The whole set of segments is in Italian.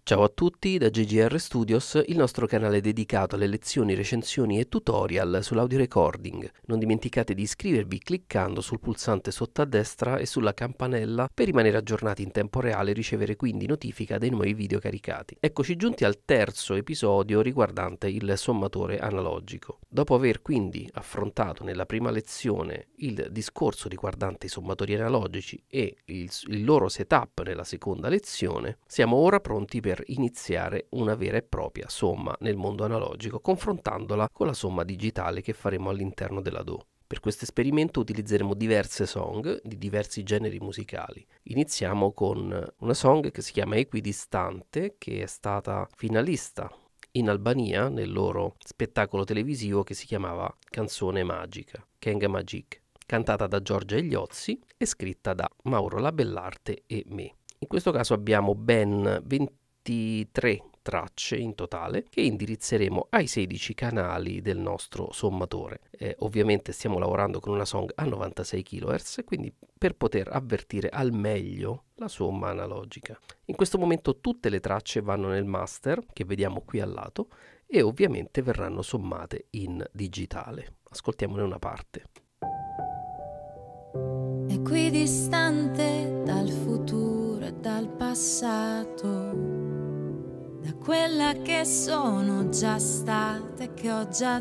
Ciao a tutti da GGR Studios, il nostro canale dedicato alle lezioni, recensioni e tutorial sull'audio recording. Non dimenticate di iscrivervi cliccando sul pulsante sotto a destra e sulla campanella per rimanere aggiornati in tempo reale e ricevere quindi notifica dei nuovi video caricati. Eccoci giunti al terzo episodio riguardante il sommatore analogico. Dopo aver quindi affrontato nella prima lezione il discorso riguardante i sommatori analogici e il loro setup nella seconda lezione, siamo ora pronti per iniziare una vera e propria somma nel mondo analogico, confrontandola con la somma digitale che faremo all'interno della DAW. Per questo esperimento utilizzeremo diverse song di diversi generi musicali. Iniziamo con una song che si chiama Equidistante, che è stata finalista in Albania nel loro spettacolo televisivo che si chiamava Canzone Magica, Kenga Magic, cantata da Giorgia Egliozzi e scritta da Mauro Labellarte e me. In questo caso abbiamo ben 23 tracce in totale che indirizzeremo ai 16 canali del nostro sommatore. Ovviamente stiamo lavorando con una song a 96 kHz, quindi per poter avvertire al meglio la somma analogica. In questo momento tutte le tracce vanno nel master che vediamo qui al lato e ovviamente verranno sommate in digitale. Ascoltiamone una parte. Equidistante dal futuro e dal passato, da quella che sono già stata e che ho già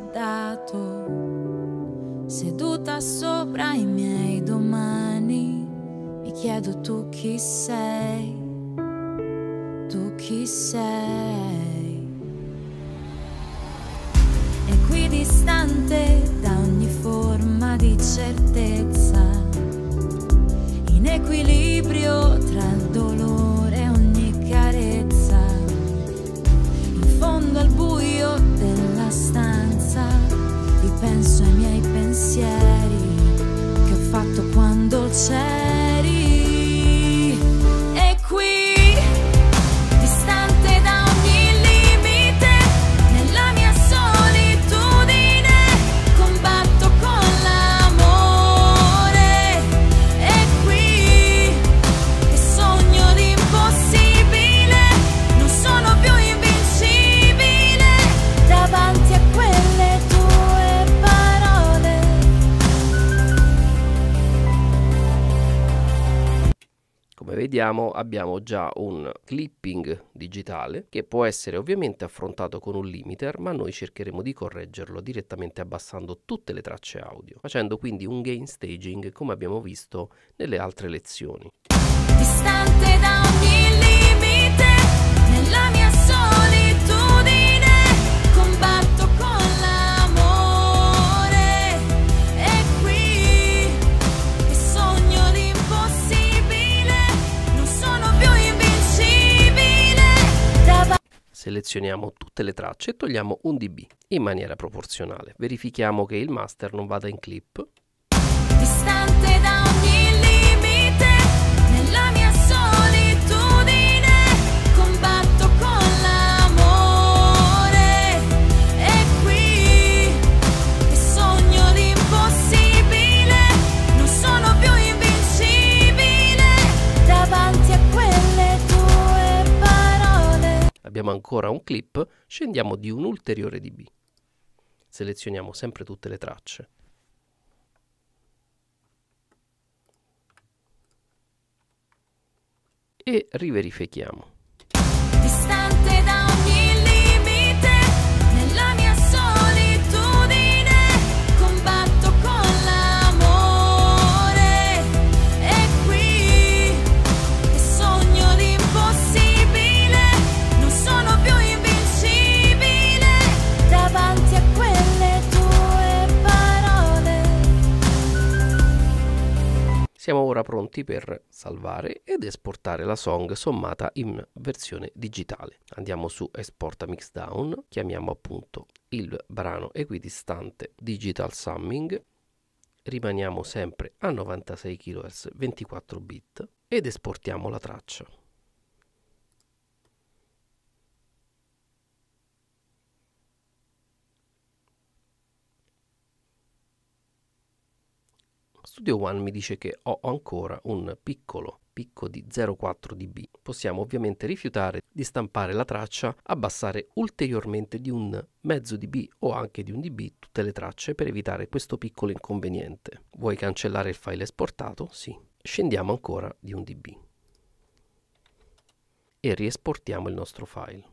dato, seduta sopra i miei domani, mi chiedo tu chi sei, tu chi sei. Equidistante da ogni forma di certezza, in equilibrio tra il dolore e ogni carezza, in fondo al buio della stanza ripenso ai miei pensieri che ho fatto quando c'eri. E qui, distante da ogni limite, nella mia solitudine combatto con l'amore. E qui, che sogno l'impossibile, non sono più invincibile davanti a quelle tue parole. Come vediamo abbiamo già un clipping digitale che può essere ovviamente affrontato con un limiter, ma noi cercheremo di correggerlo direttamente abbassando tutte le tracce audio, facendo quindi un gain staging come abbiamo visto nelle altre lezioni. Distante da ogni limite, nella mia solitudine combatto con l'amore. E qui, che sogno l'impossibile, non sono più invincibile davanti. Selezioniamo tutte le tracce e togliamo un dB in maniera proporzionale. Verifichiamo che il master non vada in clip. Distante da ogni limite, nella mia solitudine combatto con l'amore. E qui, che sogno l'impossibile, non sono più invincibile davanti a quelle tue parole. Abbiamo ancora un clip, scendiamo di un ulteriore dB. Selezioniamo sempre tutte le tracce. E riverifichiamo. Distante da ogni limite, nella mia solitudine combatto con l'amore. E qui, che sogno l'impossibile, non sono più invincibile davanti a quelle tue parole. Siamo ora pronti per salvare ed esportare la song sommata in versione digitale. Andiamo su Export a Mixdown, chiamiamo appunto il brano Equidistante Digital Summing, rimaniamo sempre a 96 kHz 24 bit ed esportiamo la traccia. Studio One mi dice che ho ancora un piccolo picco di 0,4 dB. Possiamo ovviamente rifiutare di stampare la traccia, abbassare ulteriormente di un mezzo dB o anche di un dB tutte le tracce per evitare questo piccolo inconveniente. Vuoi cancellare il file esportato? Sì. Scendiamo ancora di un dB e riesportiamo il nostro file.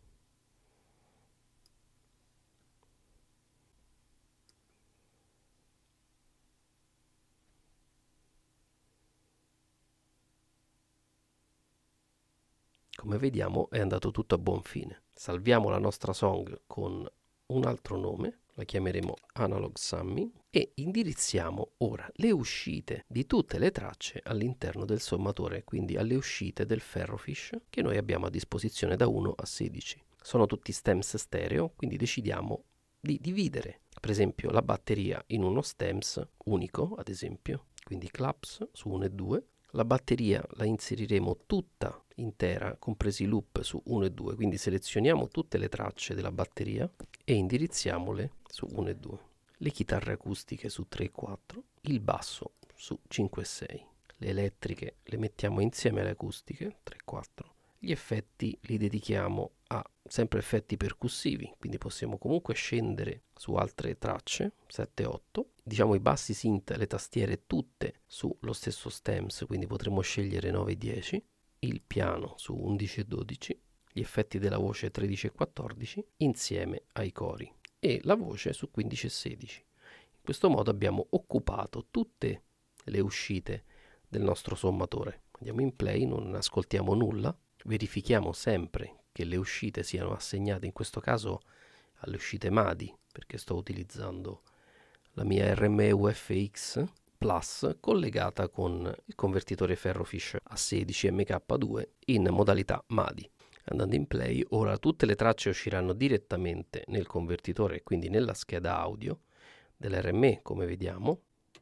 Come vediamo è andato tutto a buon fine. Salviamo la nostra song con un altro nome, la chiameremo Analog Summing, e indirizziamo ora le uscite di tutte le tracce all'interno del sommatore, quindi alle uscite del Ferrofish che noi abbiamo a disposizione da 1 a 16. Sono tutti stems stereo, quindi decidiamo di dividere per esempio la batteria in uno stems unico, ad esempio, quindi claps su 1 e 2. La batteria la inseriremo tutta intera, compresi i loop, su 1 e 2, quindi selezioniamo tutte le tracce della batteria e indirizziamole su 1 e 2. Le chitarre acustiche su 3 e 4, il basso su 5 e 6. Le elettriche le mettiamo insieme alle acustiche, 3 e 4. Gli effetti li dedichiamo a sempre effetti percussivi, quindi possiamo comunque scendere su altre tracce, 7 e 8. Diciamo i bassi synth, le tastiere tutte sullo stesso stems, quindi potremo scegliere 9 e 10. Il piano su 11 e 12. Gli effetti della voce 13 e 14 insieme ai cori e la voce su 15 e 16. In questo modo abbiamo occupato tutte le uscite del nostro sommatore. Andiamo in play, non ascoltiamo nulla. Verifichiamo sempre che le uscite siano assegnate, in questo caso alle uscite MADI, perché sto utilizzando la mia RME UFX Plus collegata con il convertitore Ferrofish A16 MK2 in modalità MADI. Andando in play, ora tutte le tracce usciranno direttamente nel convertitore, quindi nella scheda audio dell'RME, come vediamo.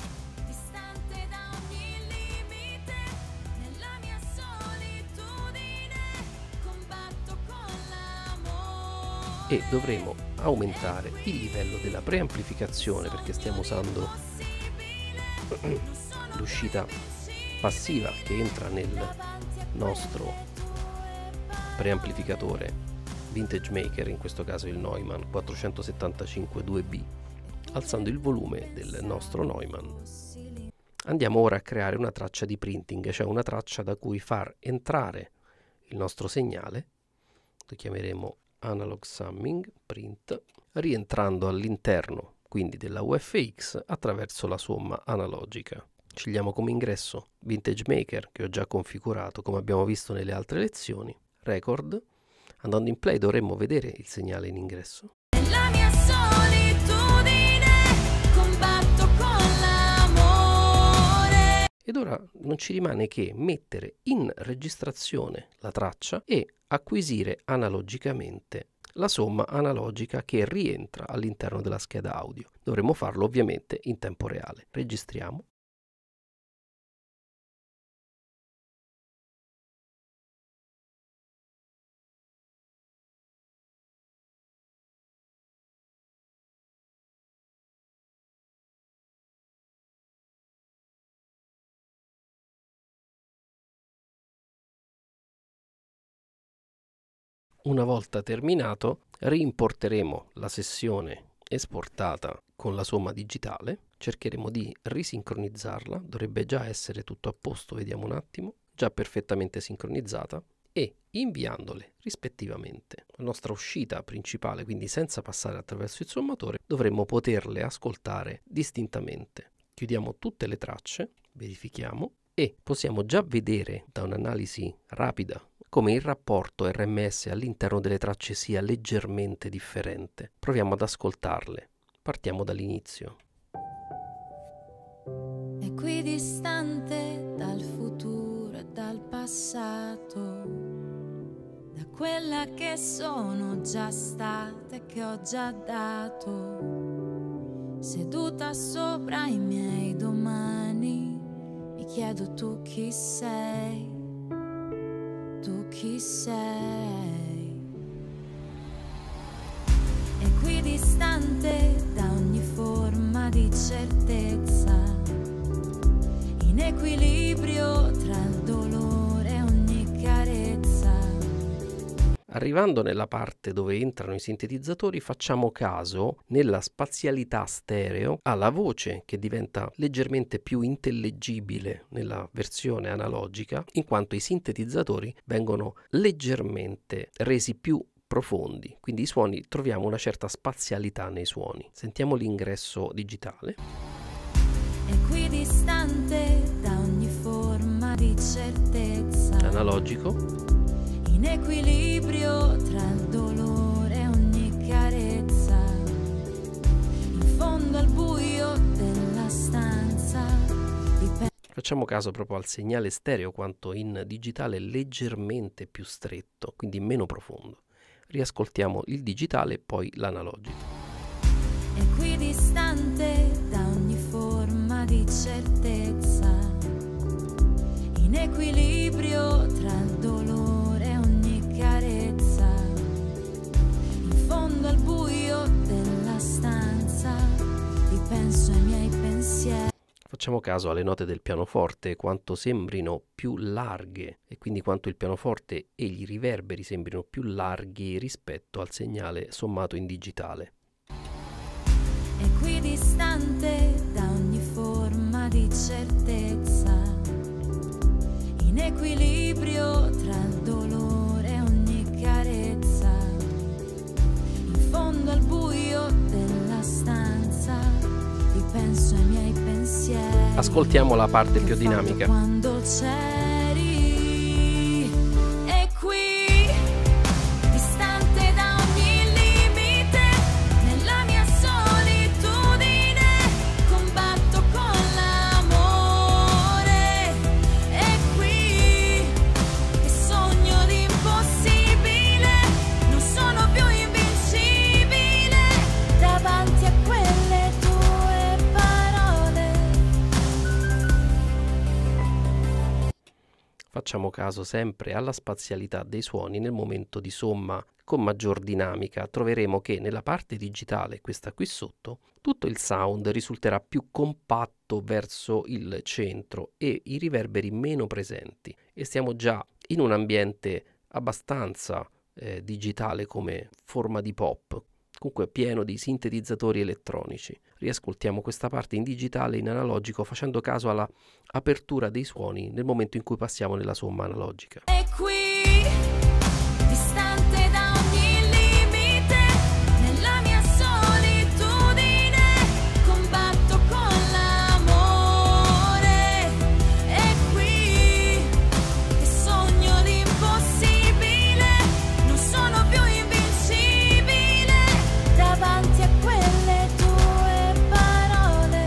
E dovremo aumentare il livello della preamplificazione perché stiamo usando l'uscita passiva che entra nel nostro preamplificatore Vintage Maker, in questo caso il Neumann 475 2B, alzando il volume del nostro Neumann. Andiamo ora a creare una traccia di printing, cioè una traccia da cui far entrare il nostro segnale. Lo chiameremo Analog Summing Print, rientrando all'interno quindi della UFX attraverso la somma analogica. Scegliamo come ingresso Vintage Maker, che ho già configurato come abbiamo visto nelle altre lezioni. Record. Andando in play dovremmo vedere il segnale in ingresso. La mia solitudine, combatto con l'amore. Ed ora non ci rimane che mettere in registrazione la traccia e acquisire analogicamente la somma analogica che rientra all'interno della scheda audio. Dovremo farlo ovviamente in tempo reale. Registriamo. Una volta terminato, riimporteremo la sessione esportata con la somma digitale, cercheremo di risincronizzarla, dovrebbe già essere tutto a posto, vediamo un attimo, già perfettamente sincronizzata, e inviandole rispettivamente alla nostra uscita principale, quindi senza passare attraverso il sommatore, dovremmo poterle ascoltare distintamente. Chiudiamo tutte le tracce, verifichiamo, e possiamo già vedere da un'analisi rapida come il rapporto RMS all'interno delle tracce sia leggermente differente. Proviamo ad ascoltarle. Partiamo dall'inizio. Equidistante dal futuro e dal passato, da quella che sono già stata e che ho già dato, seduta sopra i miei domani, mi chiedo tu chi sei. Tu chi sei? Equidistante da ogni forma di certezza, in equilibrio tra il dolore e ogni carezza. Arrivando nella parte dove entrano i sintetizzatori, facciamo caso, nella spazialità stereo, alla voce che diventa leggermente più intellegibile nella versione analogica, in quanto i sintetizzatori vengono leggermente resi più profondi, quindi i suoni, troviamo una certa spazialità nei suoni. Sentiamo l'ingresso digitale. Equidistante da ogni forma di certezza. Analogico. In equilibrio tra il dolore e ogni carezza. In fondo al buio della stanza. Facciamo caso proprio al segnale stereo, quanto in digitale leggermente più stretto, quindi meno profondo. Riascoltiamo il digitale e poi l'analogico. Equidistante da ogni forma di certezza, in equilibrio tra il dolore e ogni carezza, in fondo al buio della stanza, ripenso ai miei pensieri. Facciamo caso alle note del pianoforte, quanto sembrino più larghe e quindi quanto il pianoforte e i riverberi sembrino più larghi rispetto al segnale sommato in digitale. Equidistante da ogni forma di certezza, in equilibrio tra il dolore e ogni carezza, in fondo al buio della stanza, ripenso ai miei pensieri. Ascoltiamo la parte più dinamica. Quando c'eri e qui, distante da ogni limite, nella mia solitudine, combatto con l'amore. E qui, che sogno di impossibile, non sono più invincibile davanti a quelle tue parole. Facciamo caso sempre alla spazialità dei suoni nel momento di somma con maggior dinamica. Troveremo che nella parte digitale, questa qui sotto, tutto il sound risulterà più compatto verso il centro e i riverberi meno presenti, e stiamo già in un ambiente abbastanza digitale come forma di pop, comunque pieno di sintetizzatori elettronici. Riascoltiamo questa parte in digitale e in analogico facendo caso alla apertura dei suoni nel momento in cui passiamo nella somma analogica. E qui, distante da ogni limite, nella mia solitudine, combatto con l'amore. E qui, che sogno di impossibile, non sono più invincibile davanti a quelle tue parole.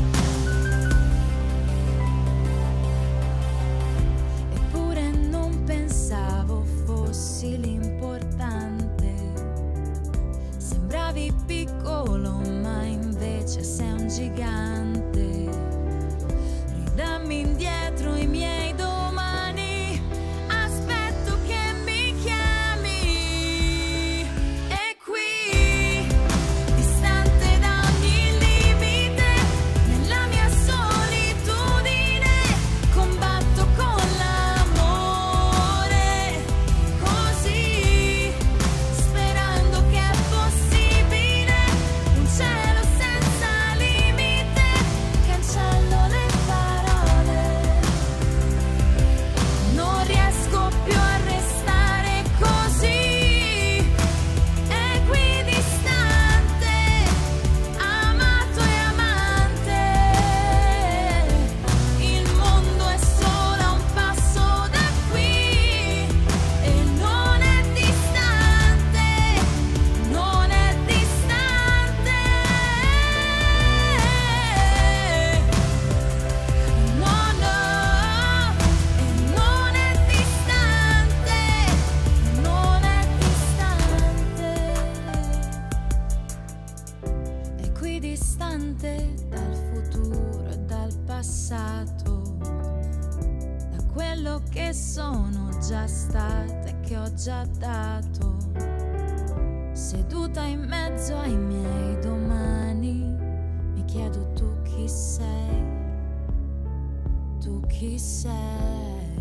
Eppure non pensavo fossi l'importante. Sembravi piccolo, ma invece sei un gigante. Ridammi indietro i miei domani, aspetto che mi chiami. E qui, distante da ogni limite, nella mia solitudine, combatto con l'amore. Così, sperando che è possibile un cielo senza limite, cancello le parole. Non riesco più a restare così, equidistante, amato e amante. Il mondo è solo a un passo da qui e non è distante, non è distante. No, no, e non è distante, non è distante. Equidistante dal futuro e dal passato, da quello che sono già stata e che ho già dato. Seduta in mezzo ai miei domani, mi chiedo tu chi sei. chi sei.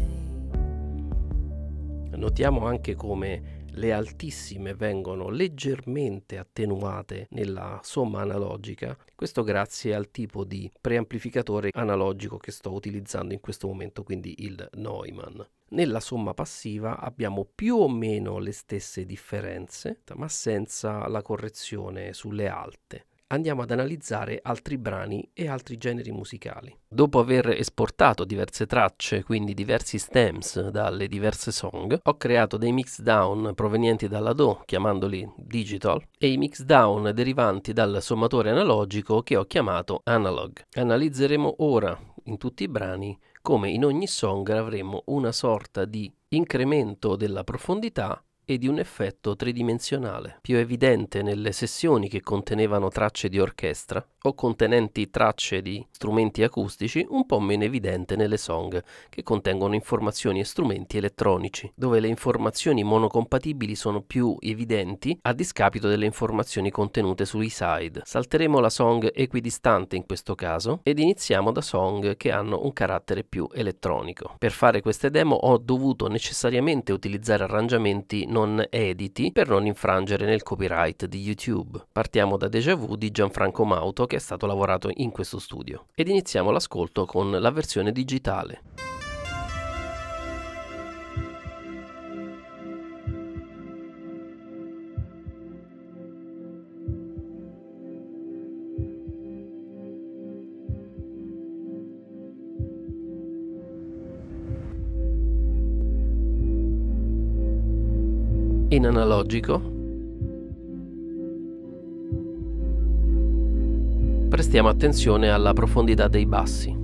Notiamo anche come le altissime vengono leggermente attenuate nella somma analogica, questo grazie al tipo di preamplificatore analogico che sto utilizzando in questo momento, quindi il Neumann. Nella somma passiva abbiamo più o meno le stesse differenze, ma senza la correzione sulle alte. Andiamo ad analizzare altri brani e altri generi musicali. Dopo aver esportato diverse tracce, quindi diversi stems dalle diverse song, ho creato dei mixdown provenienti dalla DAW, chiamandoli digital, e i mixdown derivanti dal sommatore analogico che ho chiamato analog. Analizzeremo ora in tutti i brani come in ogni song avremo una sorta di incremento della profondità e di un effetto tridimensionale, più evidente nelle sessioni che contenevano tracce di orchestra o contenenti tracce di strumenti acustici, un po' meno evidente nelle song che contengono informazioni e strumenti elettronici, dove le informazioni monocompatibili sono più evidenti a discapito delle informazioni contenute sui side. Salteremo la song equidistante in questo caso ed iniziamo da song che hanno un carattere più elettronico. Per fare queste demo ho dovuto necessariamente utilizzare arrangiamenti non editi per non infrangere nel copyright di YouTube. Partiamo da Déjà Vu di Gianfranco Mauto, che è stato lavorato in questo studio, ed iniziamo l'ascolto con la versione digitale. In analogico prestiamo attenzione alla profondità dei bassi.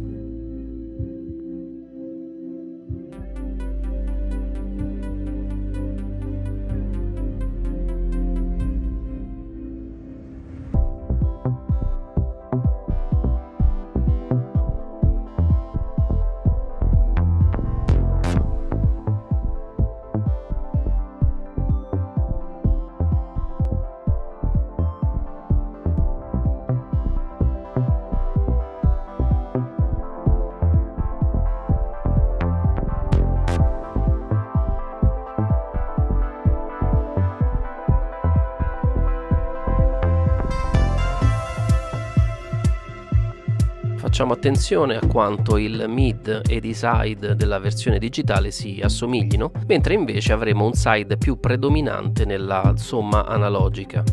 Facciamo attenzione a quanto il mid ed i side della versione digitale si assomiglino, mentre invece avremo un side più predominante nella somma analogica.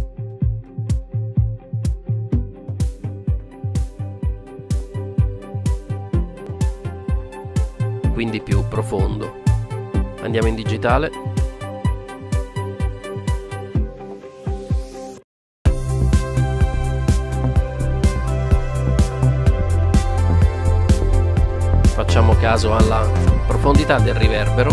Quindi più profondo. Andiamo in digitale. Facciamo caso alla profondità del riverbero.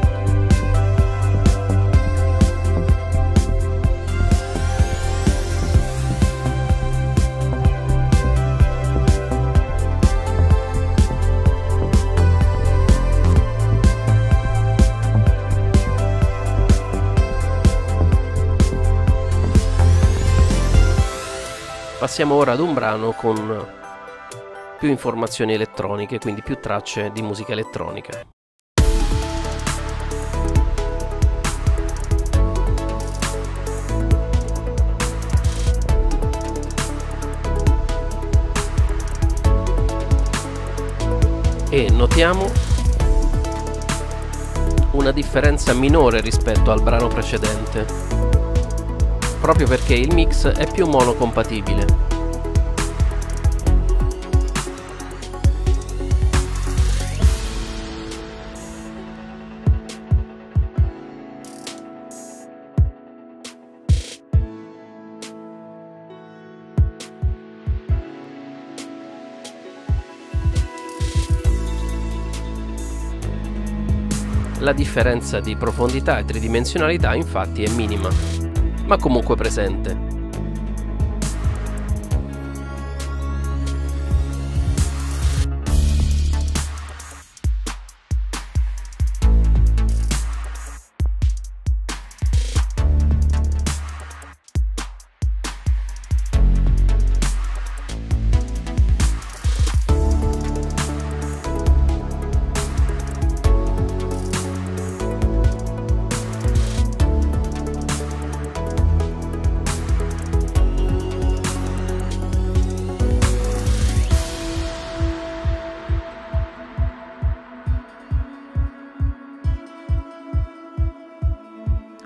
Passiamo ora ad un brano con più informazioni elettroniche, quindi più tracce di musica elettronica. E notiamo una differenza minore rispetto al brano precedente, proprio perché il mix è più monocompatibile. La differenza di profondità e tridimensionalità infatti è minima, ma comunque presente.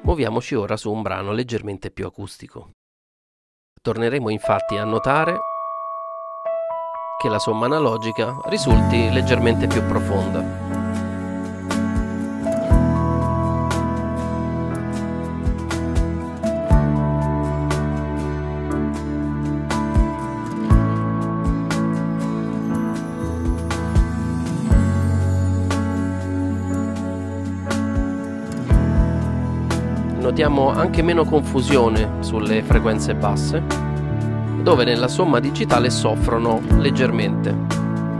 Muoviamoci ora su un brano leggermente più acustico. Torneremo infatti a notare che la somma analogica risulti leggermente più profonda. Notiamo anche meno confusione sulle frequenze basse, dove nella somma digitale soffrono leggermente.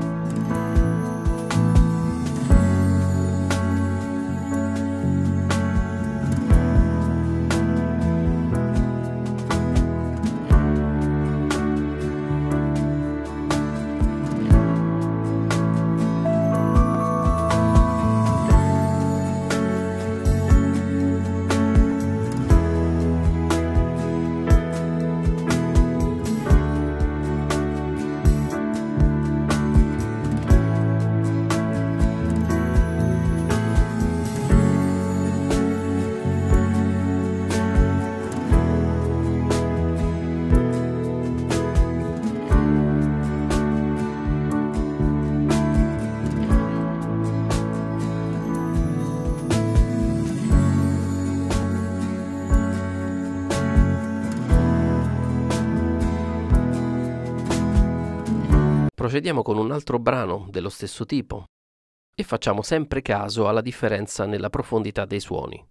Procediamo con un altro brano dello stesso tipo e facciamo sempre caso alla differenza nella profondità dei suoni.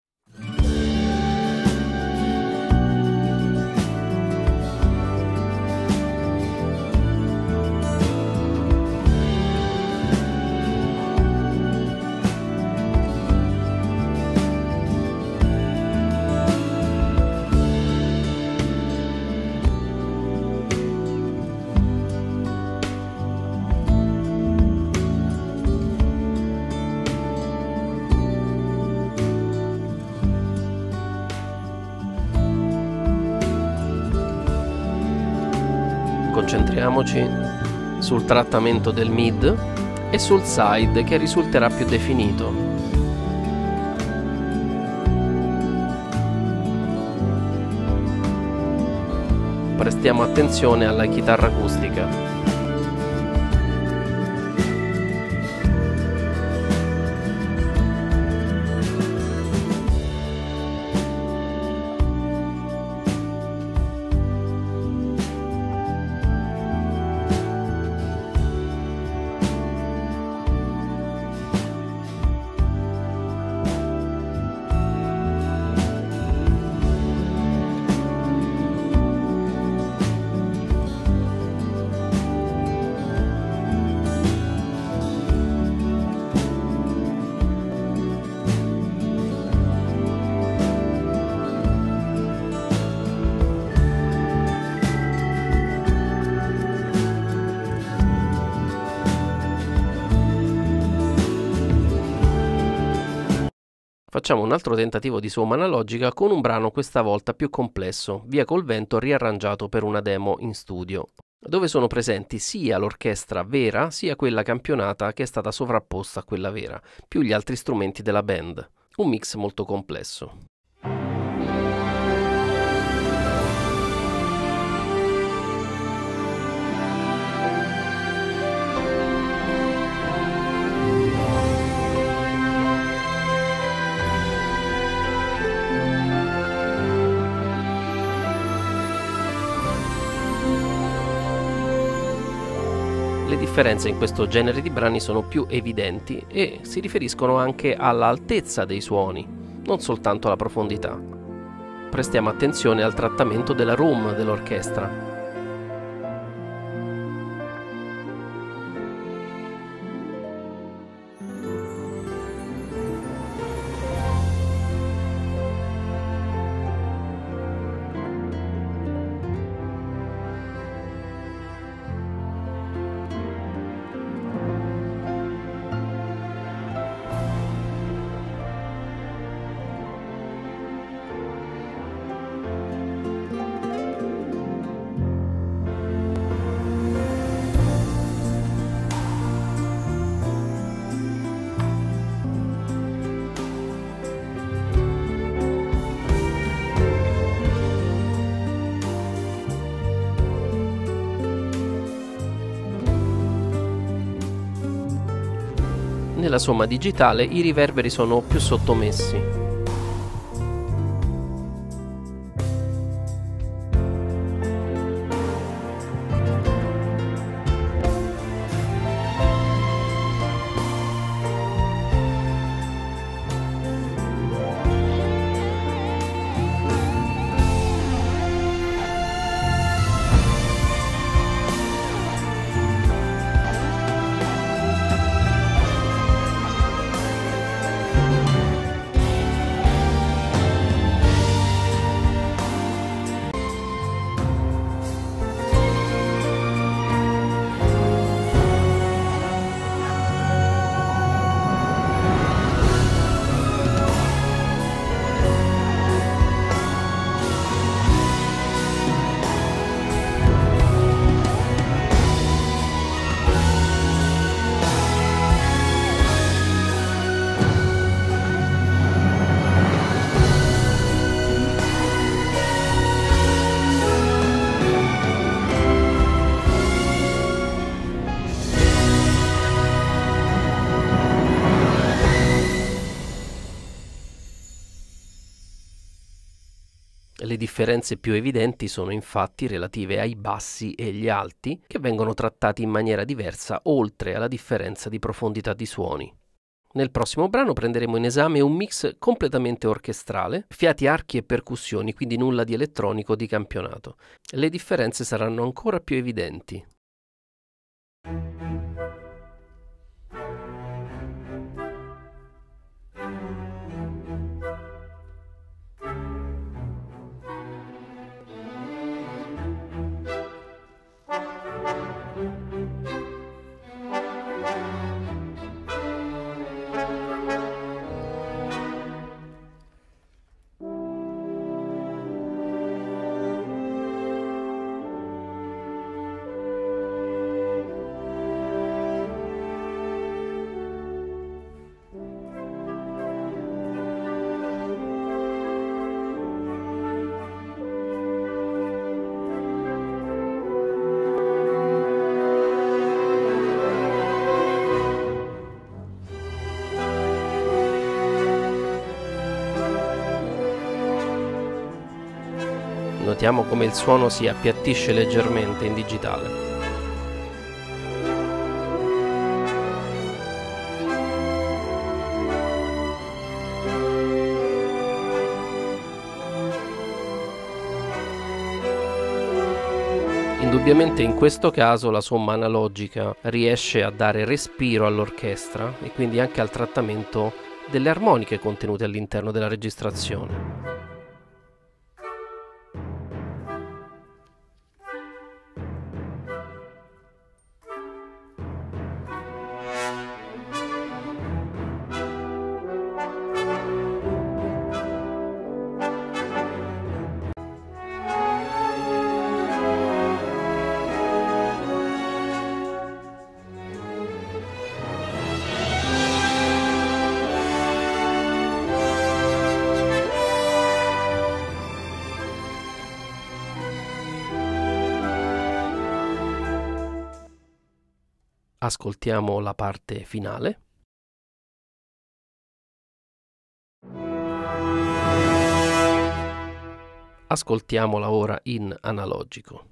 Concentriamoci sul trattamento del mid e sul side che risulterà più definito. Prestiamo attenzione alla chitarra acustica. Facciamo un altro tentativo di somma analogica con un brano questa volta più complesso, Via col vento, riarrangiato per una demo in studio, dove sono presenti sia l'orchestra vera sia quella campionata che è stata sovrapposta a quella vera, più gli altri strumenti della band. Un mix molto complesso. Le differenze in questo genere di brani sono più evidenti e si riferiscono anche all'altezza dei suoni, non soltanto alla profondità. Prestiamo attenzione al trattamento della room dell'orchestra. Nella somma digitale i riverberi sono più sottomessi. Le differenze più evidenti sono infatti relative ai bassi e gli alti, che vengono trattati in maniera diversa oltre alla differenza di profondità di suoni. Nel prossimo brano prenderemo in esame un mix completamente orchestrale, fiati, archi e percussioni, quindi nulla di elettronico di campionato. Le differenze saranno ancora più evidenti. Notiamo come il suono si appiattisce leggermente in digitale. Indubbiamente in questo caso la somma analogica riesce a dare respiro all'orchestra e quindi anche al trattamento delle armoniche contenute all'interno della registrazione. Ascoltiamo la parte finale. Ascoltiamola ora in analogico.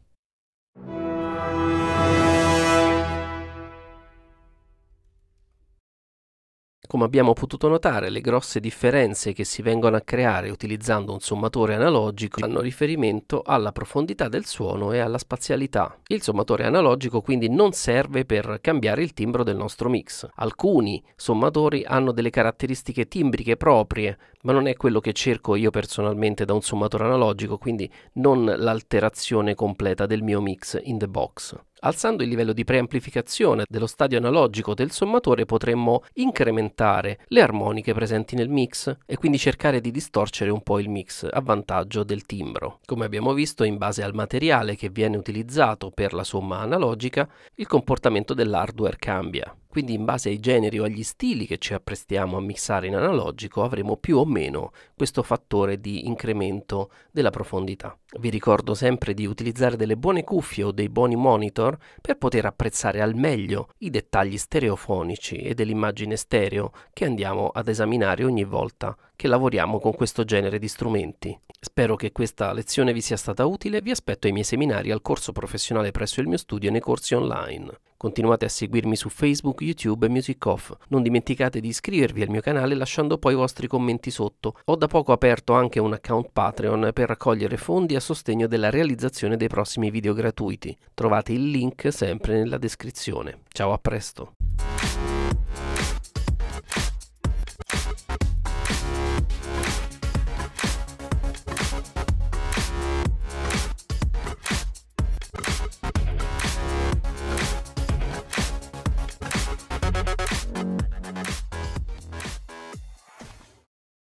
Come abbiamo potuto notare, le grosse differenze che si vengono a creare utilizzando un sommatore analogico hanno riferimento alla profondità del suono e alla spazialità. Il sommatore analogico quindi non serve per cambiare il timbro del nostro mix. Alcuni sommatori hanno delle caratteristiche timbriche proprie, ma non è quello che cerco io personalmente da un sommatore analogico, quindi non l'alterazione completa del mio mix in the box. Alzando il livello di preamplificazione dello stadio analogico del sommatore potremmo incrementare le armoniche presenti nel mix e quindi cercare di distorcere un po' il mix a vantaggio del timbro. Come abbiamo visto, in base al materiale che viene utilizzato per la somma analogica, il comportamento dell'hardware cambia. Quindi in base ai generi o agli stili che ci apprestiamo a mixare in analogico avremo più o meno questo fattore di incremento della profondità. Vi ricordo sempre di utilizzare delle buone cuffie o dei buoni monitor per poter apprezzare al meglio i dettagli stereofonici e dell'immagine stereo che andiamo ad esaminare ogni volta che lavoriamo con questo genere di strumenti. Spero che questa lezione vi sia stata utile, vi aspetto ai miei seminari al corso professionale presso il mio studio e nei corsi online. Continuate a seguirmi su Facebook, YouTube e Music Off. Non dimenticate di iscrivervi al mio canale lasciando poi i vostri commenti sotto. Ho da poco aperto anche un account Patreon per raccogliere fondi a sostegno della realizzazione dei prossimi video gratuiti. Trovate il link sempre nella descrizione. Ciao, a presto!